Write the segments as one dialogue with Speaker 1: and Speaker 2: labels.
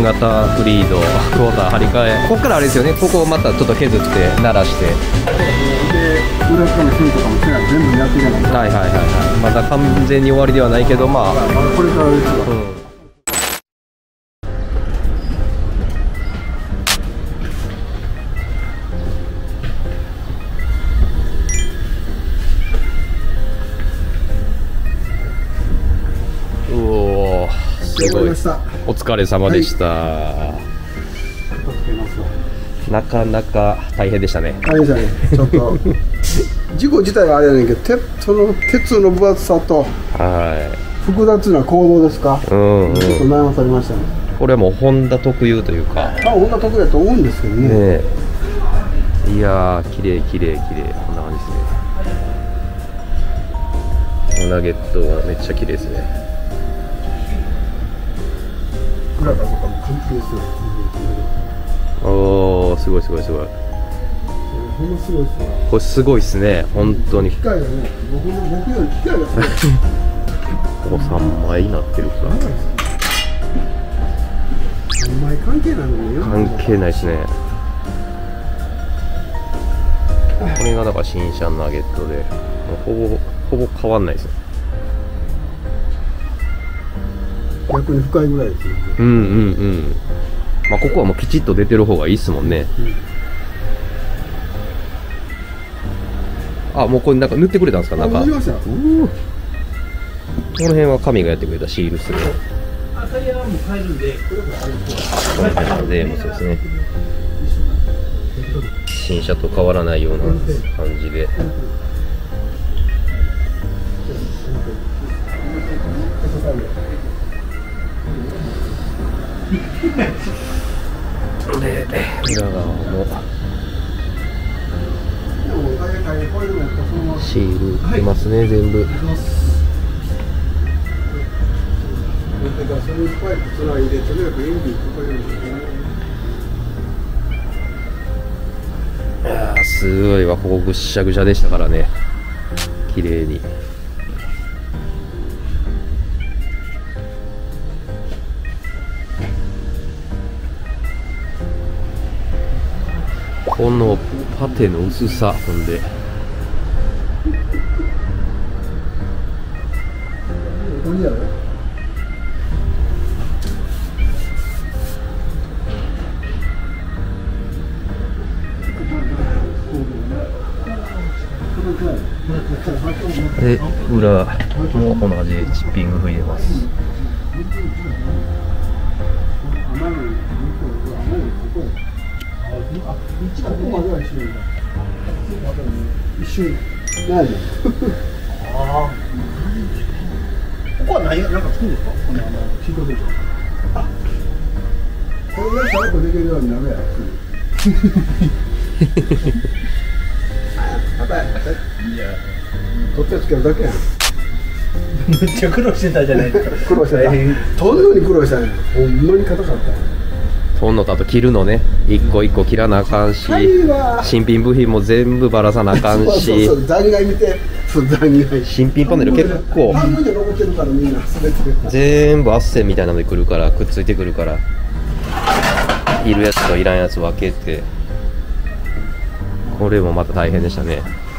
Speaker 1: 型フリードクォーター張り替え、ここからあれですよね、ここをまたちょっと削って鳴らして、
Speaker 2: で裏側の線とかも全部やっていかないと。
Speaker 1: はいはいはいはい、まだ完全に終わりではないけど、まあ、
Speaker 2: これからですよ。
Speaker 1: すごい、お疲れ様でした、なかなか大変でしたね。
Speaker 2: 大変でしたね。ちょっと事故自体はあれやねんけど、その鉄の分厚さと複雑な構造ですか、ちょっと悩まされましたね。
Speaker 1: これはもうホンダ特有というか、
Speaker 2: ホンダ特有だと思うんですけどね。
Speaker 1: いやー、綺麗綺麗綺麗、こんな感じですね。ナゲットはめっちゃ綺麗ですね。
Speaker 2: グラタとかも完璧ですよ。
Speaker 1: おー、すごいすごいすごい。
Speaker 2: ほんますごいですね。
Speaker 1: これすごいっすね、本当に。
Speaker 2: 機械がね、僕より機械がすごい。
Speaker 1: ここ3枚になってるから。
Speaker 2: 3枚関係ないのに。
Speaker 1: 関係ないですね。これがだから新車ナゲットで、もうほぼ変わんないですね。
Speaker 2: 逆に深いぐらいですよね。
Speaker 1: うんうんうん。まあここはもうきちっと出てる方がいいっすもんね。あ、もうこれなんか塗ってくれたんですか、なんか。この辺は神がやってくれたシールする。
Speaker 3: タイヤはもう変えるんで、
Speaker 1: この辺のでもそうですね。新車と変わらないような感じで。で、裏側もシール売ってますね、全部。いやー、すごいわ、ここぐっしゃぐしゃでしたからね、綺麗に。このパテの薄さ、ほんでで、裏も同じチッピング入れます。
Speaker 2: 一緒にないの。
Speaker 3: ああ。ここは何なんかつくんですか？シートベルト。あ、
Speaker 2: これぐらいシャープできるようになるやろ。いや、取ってつけるだけやん。
Speaker 3: めっちゃ苦労してたじゃないですか。
Speaker 2: 苦労してた。取るのに苦労したんや。ほんまに硬かった。
Speaker 1: そんのとあと切るのね、一個一個切らなあかんし、新品部品も全部ばらさなあかんし、
Speaker 2: 残骸見て、残骸。
Speaker 1: 新品パネル結構
Speaker 2: 半分で残ってるからみんな全て
Speaker 1: 全部アッセンみたいなのでくるから、くっついてくるから、いるやつといらんやつ分けて、これもまた大変でしたね。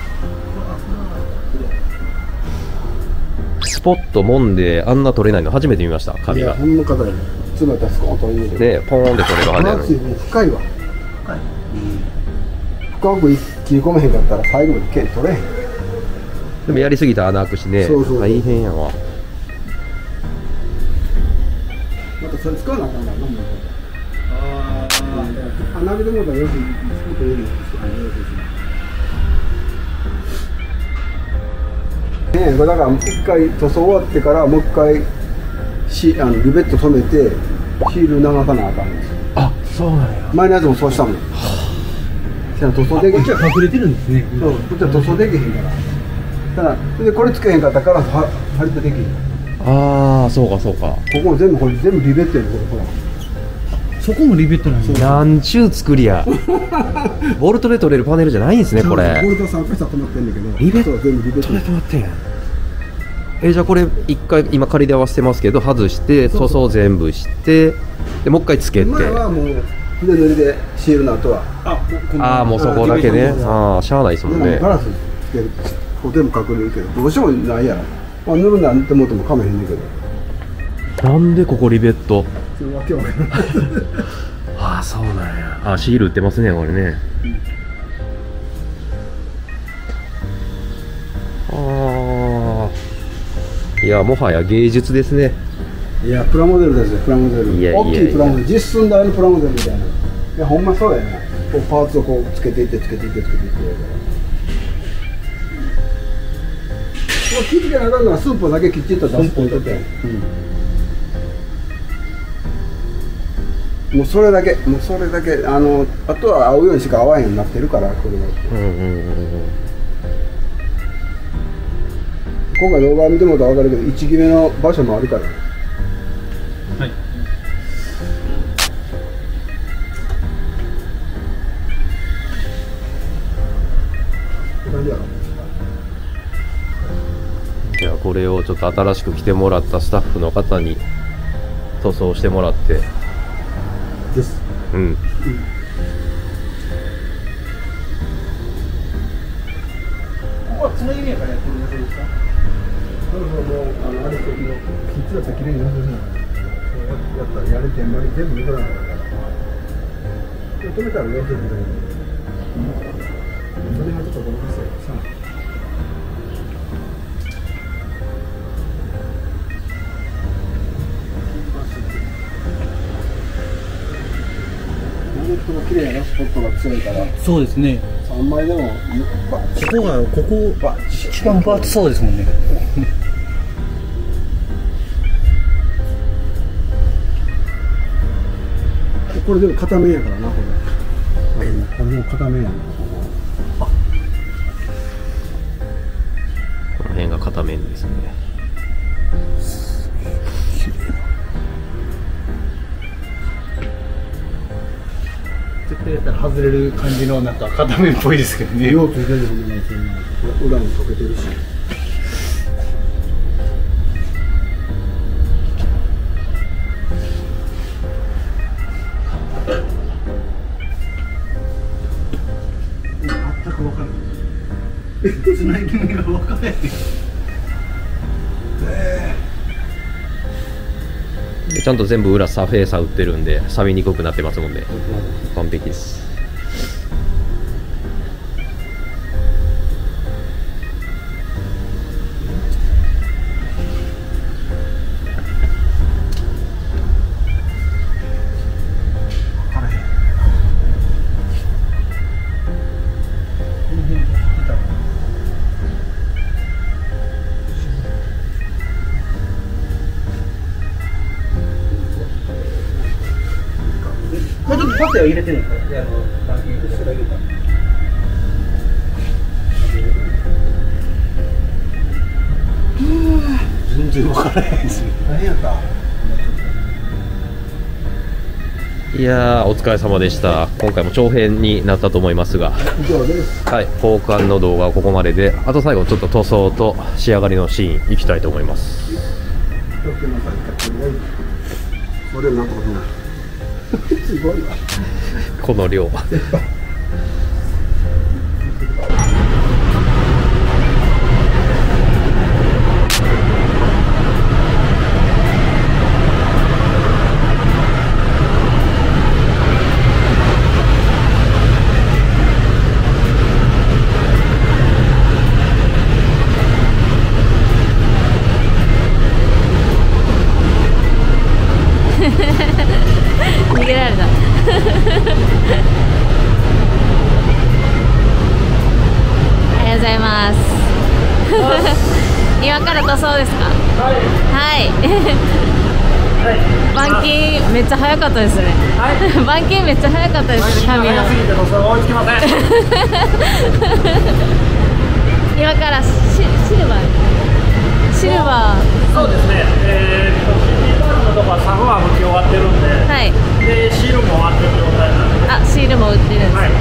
Speaker 1: スポットもんであんな取れないの初めて見ました、紙が。
Speaker 2: ほんの硬いね。詰めたスコーンと入れる。
Speaker 1: ね、ポーンって取れるはずやのに。
Speaker 2: 深いわ。深く切り込めへんかったら最後まで剣取れへん。
Speaker 1: でもやりすぎたら穴開くしね、大変やわ。
Speaker 2: またそれ使わなあかんからな。穴開けてもらったらよくスポット入れるんですよ。これだから一回塗装終わってからもう一回リベット止めてシール流さなあかんんですよ。
Speaker 1: あ、そうなんや。
Speaker 2: 前のやつもそうしたもん。塗装できへん。
Speaker 3: こっちは隠れてるんですね。
Speaker 2: そう、こっちは塗装できへんから。ただでこれつけへんかったから張り手できへん。
Speaker 1: ああ、そうかそうか。
Speaker 2: ここも全部これ全部リベットやねこれほら。
Speaker 3: そこもリベットなんですよ。
Speaker 1: なんちゅう作りや。ボルトで取れるパネルじゃないんですね、これ。
Speaker 2: ボルト3回止まってんだけど、
Speaker 1: リベット
Speaker 2: 全部リベット
Speaker 1: 止まってんやん。 じゃあこれ一回今仮で合わせてますけど外して塗装全部してでもう一回つけて、
Speaker 2: 前はもう筆塗りでシールの後は
Speaker 1: ああもうそこだけね。ああしゃあないですもんね。
Speaker 2: ガラスつけるこう全部隠れるけどどうしてもないやろ、まあ、塗るんだ塗ってもってもかめへんねんけど、
Speaker 1: なんでここリベット。
Speaker 2: それわけわからない
Speaker 1: ああそうなんや。あシール売ってますねこれね。ああいやもはや芸術ですね。
Speaker 2: いやプラモデルですよ、プラモデル。
Speaker 1: いやいやいや
Speaker 2: 大きいプラモデル、実寸大のプラモデルみたいな。いやほんまそうだよね。こうパーツをこうつけていってつけていってつけていってやるから。こう気付けなあかんのはスープだけきっちりと出すことで、もうそれだけ、もうそれだけ、あとは合うようにしか合わへんようになってるから、これは。今回動画見てもらったら分かるけど、1決めの場所もあるから。
Speaker 3: はい。
Speaker 1: じゃあこれをちょっと新しく来てもらったスタッフの方に塗装してもらって
Speaker 2: です。
Speaker 1: うん、
Speaker 3: ここはつなぎ目からやってるだけですか？
Speaker 2: そうそう、もうあれきっちりときれいになってるのからやったらやれてんまり全部抜かなかったから止めたら要するにそれがちょっとごめんなさいさあ綺麗なスポットが強いから
Speaker 3: そうですね。
Speaker 2: 3枚でも
Speaker 3: ここ一番分厚そうですもんね。
Speaker 2: これでも片面やからなこれ。これでも片面やな。
Speaker 1: この辺が片面ですね。
Speaker 3: 絶対やったら外れる感じのなんか片面っぽいですけどね。
Speaker 2: 色ついてるもんね、裏も溶けてるし。全く分からない。つなぎ目が分からない。
Speaker 1: でちゃんと全部裏サフェーサ売ってるんで錆びにくくなってますもんね。完璧です。
Speaker 3: もうちょっとパテを入れてるんですか？全然分からないですね。
Speaker 2: 大変やった。
Speaker 1: いやーお疲れ様でした。今回も長編になったと思いますが、
Speaker 2: 以上です。
Speaker 1: はい、交換の動画はここまでで、あと最後ちょっと塗装と仕上がりのシーンいきたいと思います。
Speaker 2: これなんかすごいわ。
Speaker 1: この量
Speaker 4: 逃げられたありがとうございます今から塗装ですか？はい板金めっちゃ早かったですね。板金めっちゃ早かったですね。髪の今からシルバー
Speaker 3: そうですね。とかサフは向き終わってるんで、
Speaker 4: はい、
Speaker 3: でシールも終わってる状態なんで、
Speaker 4: あ、シールも売ってるんですね、はい、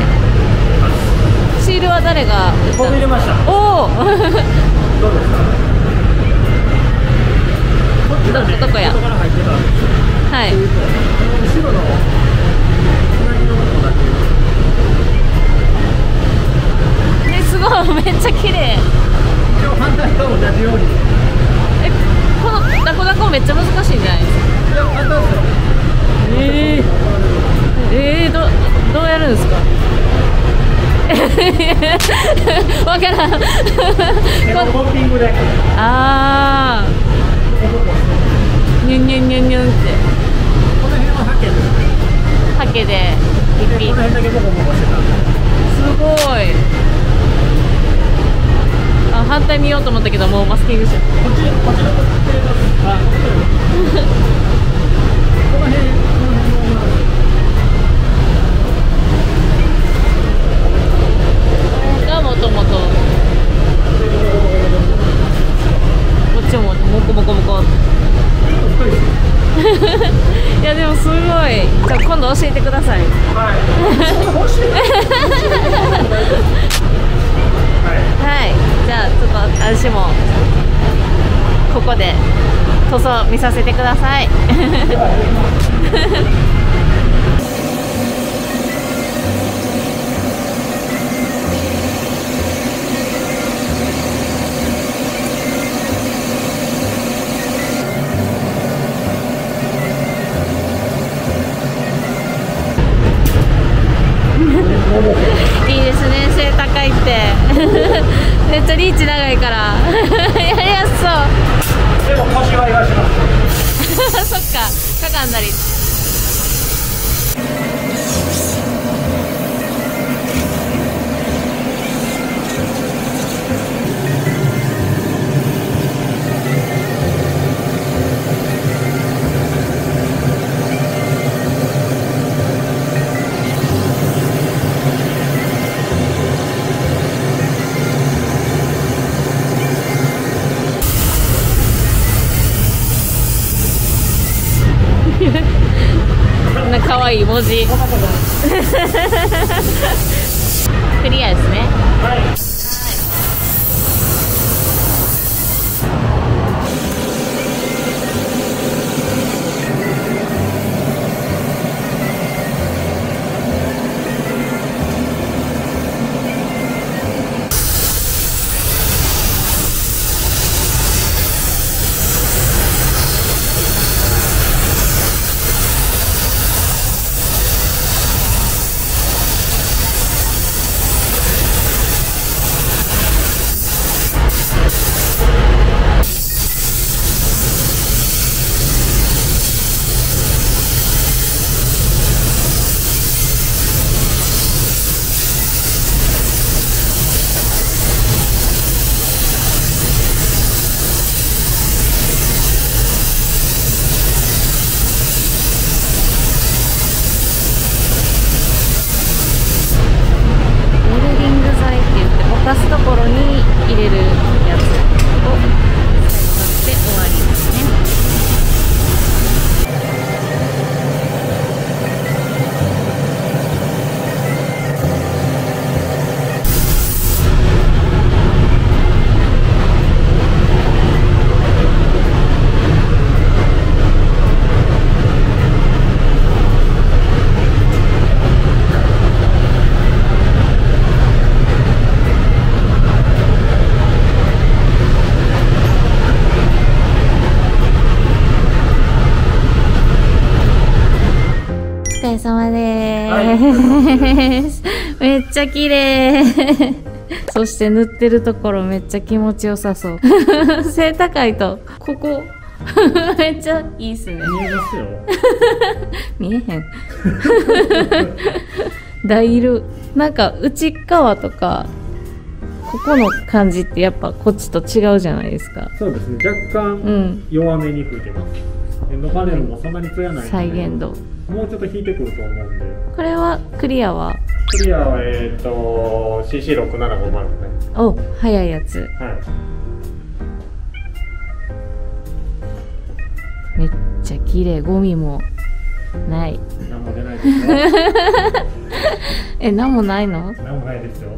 Speaker 4: シールは誰が売ったの？
Speaker 3: 僕入れました。
Speaker 4: おお
Speaker 3: どうですか？ じように。
Speaker 4: え、このダコダコめっちゃ難しいんじゃないですか。
Speaker 3: いや、簡単ですよ。
Speaker 4: どうやるんですか。わからん。
Speaker 3: ホッピングで。
Speaker 4: ああ。ニュンニュンニュンニュンって。
Speaker 3: この辺はハケです。
Speaker 4: ハケでピッピッ。
Speaker 3: この辺だけボコボコしてたんで。
Speaker 4: すごい。あ、反対見ようと思ったけどもうマスキングしてる。
Speaker 3: こっちのこっちの。あ、この辺。
Speaker 4: がもともと。こっちもモコモコモコ。いやでもすごい。じゃあ今度教えてください。
Speaker 3: はい。
Speaker 4: はい。じゃあちょっと私もここで塗装見させてください。いいですね、背高いってめっちゃリーチ長いからやりやすそう。
Speaker 3: でも腰は言わします。
Speaker 4: そっか、かかんだり。こんな可愛い文字クリアですね。
Speaker 3: はい。
Speaker 4: 出すところに入れるやつを最後塗って終わりですね。お疲れ様でーす。めっちゃ綺麗。そして塗ってるところめっちゃ気持ちよさそう。背高いとここめっちゃいいっすね。
Speaker 3: 見えますよ。
Speaker 4: 見えへん。ダイルなんか内側とかここの感じってやっぱこっちと違うじゃないですか。
Speaker 3: そうですね。若干弱めに吹いてます。エンドパネルもそんなに艶ないので。
Speaker 4: 再現度。
Speaker 3: もうちょっと引いてくると思うんで。
Speaker 4: これはクリアは？
Speaker 3: クリアはCC6750ね。
Speaker 4: お、早いやつ。
Speaker 3: はい。
Speaker 4: めっちゃ綺麗。ゴミもない。
Speaker 3: 何も出ないですよ。
Speaker 4: え、何もないの？
Speaker 3: 何もないですよ。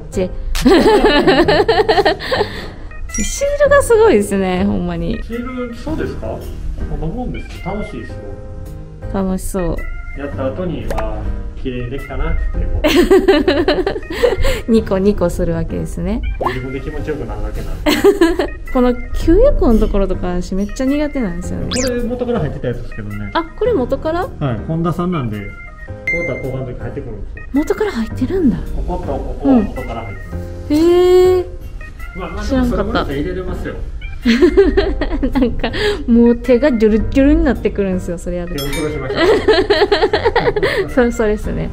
Speaker 4: シールがすごいですね、ほんまに。
Speaker 3: シール、そうですか？こんなもんですよ。楽しいですよ。
Speaker 4: 楽しそう。
Speaker 3: やった後に、あ、 綺麗にできたなってこう
Speaker 4: ニコニコするわけですね。
Speaker 3: 自分で気持ちよくなるだけなんで。
Speaker 4: この給油口のところとか私めっちゃ苦手なんですよね。
Speaker 3: これ元から入ってたやつですけどね。
Speaker 4: あ、これ元から？
Speaker 3: はい、本田さんなんで、こうだ後半の時入ってくるんですよ。
Speaker 4: 元から入ってるんだ。
Speaker 3: こことここは元から入ってる。
Speaker 4: へえ。
Speaker 3: まあ
Speaker 4: 知らんかった。
Speaker 3: 入れれますよ。
Speaker 4: なんかもう手がジュルジュルになってくるんですよ、それやる
Speaker 3: 手を殺しました。
Speaker 4: そうですね。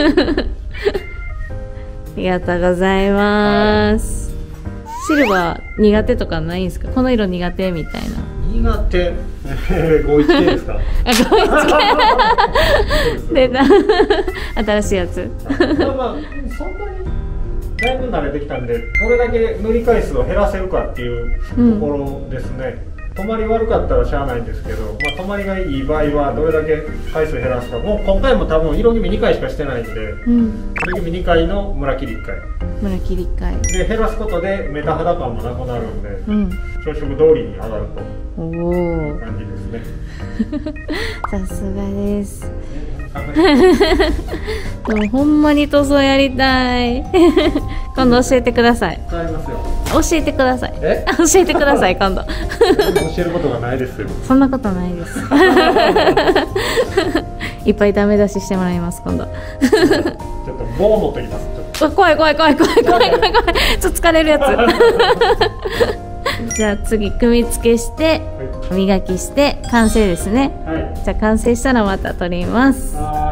Speaker 4: ありがとうございます。シルバー苦手とかないんですか？この色苦手みたいな。
Speaker 3: 苦手。519ですか？
Speaker 4: あ、519。出た。新しいやつ。
Speaker 3: まあそんなにだいぶ慣れてきたんで、どれだけ塗り回数を減らせるかっていうところですね。止まり悪かったらしゃあないんですけど、まあ、止まりがいい場合はどれだけ回数減らすか。もう今回も多分色決め2回しかしてないんで、色決め2回のムラ切り1回
Speaker 4: ムラ切り1回
Speaker 3: で減らすことでメタ肌感もなくなるんで、朝食通りに上がるという感じですね。
Speaker 4: さすがです。でもほんまに塗装やりたい。今度教えてください。
Speaker 3: 使いますよ。
Speaker 4: 教えてください。教えてください、今度。
Speaker 3: 教えることがないですよ。
Speaker 4: そんなことないです。いっぱいダメ出ししてもらいます、今度。
Speaker 3: ちょっと棒持ってきます。
Speaker 4: 怖い。ちょっと疲れるやつ。じゃあ次、組み付けして、磨きして、完成ですね。
Speaker 3: はい。
Speaker 4: じゃあ完成したらまた撮ります。